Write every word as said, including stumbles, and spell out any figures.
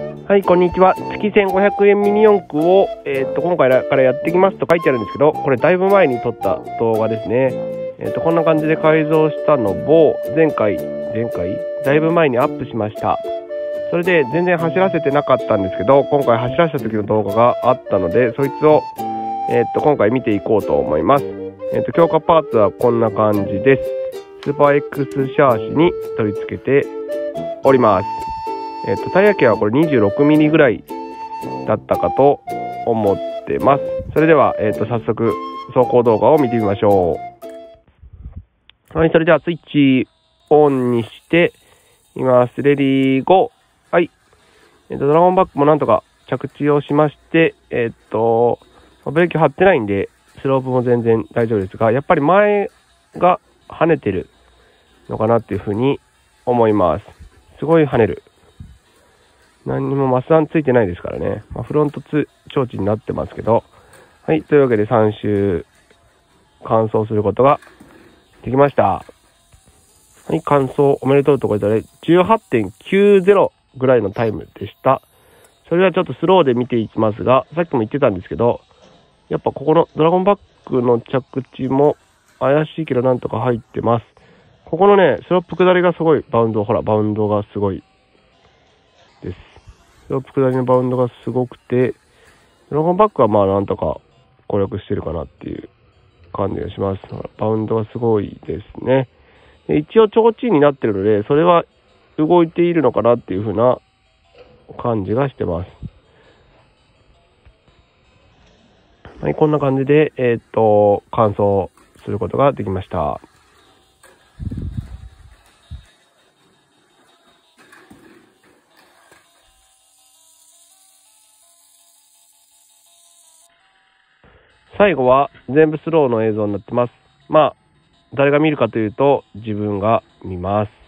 はい、こんにちは。月せんごひゃくえんミニ四駆を、えー、と今回からやっていきますと書いてあるんですけど、これだいぶ前に撮った動画ですね。えー、とこんな感じで改造したのを前回前回だいぶ前にアップしました。それで全然走らせてなかったんですけど、今回走らせた時の動画があったので、そいつを、えー、と今回見ていこうと思います。えー、と強化パーツはこんな感じです。スーパー X シャーシに取り付けております。えー、とタイヤ系はこれ にじゅうろくミリ ぐらいだったかと思ってます。それでは、えー、と早速走行動画を見てみましょう。はい、それではスイッチオンにしています。レディーゴー。はい、えー、とドラゴンバックもなんとか着地をしまして、えっ、ー、とブレーキ張ってないんでスロープも全然大丈夫ですが、やっぱり前が跳ねてるのかなっていうふうに思います。すごい跳ねる。何にもマスアンついてないですからね。まあ、フロントつ調置になってますけど。はい、というわけでさん周完走することができました。はい、完走おめでとうところで じゅうはちてんきゅうゼロ ぐらいのタイムでした。それではちょっとスローで見ていきますが、さっきも言ってたんですけど、やっぱここのドラゴンバックの着地も怪しいけどなんとか入ってます。ここのね、スロップ下りがすごいバウンド、ほら、バウンドがすごいです。スロップ下りのバウンドがすごくて、ドラゴンバックはまあなんとか攻略してるかなっていう感じがします。バウンドがすごいですね。で一応提灯になってるので、それは動いているのかなっていう風な感じがしてます。はい、こんな感じで、えー、っと、完走することができました。最後は全部スローの映像になってます。まあ、誰が見るかというと、自分が見ます。